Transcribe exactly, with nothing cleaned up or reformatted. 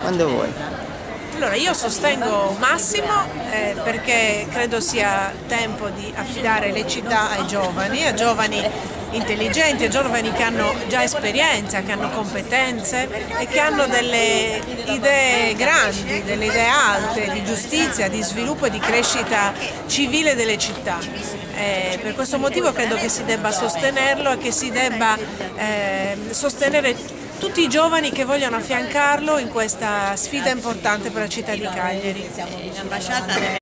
quando vuoi. Allora, io sostengo Massimo eh, perché credo sia tempo di affidare le città ai giovani, a giovani intelligenti, a giovani che hanno già esperienza, che hanno competenze e che hanno delle idee grandi, delle idee alte di giustizia, di sviluppo e di crescita civile delle città. Eh, per questo motivo credo che si debba sostenerlo e che si debba eh, sostenere tutti i giovani che vogliono affiancarlo in questa sfida importante per la città di Cagliari.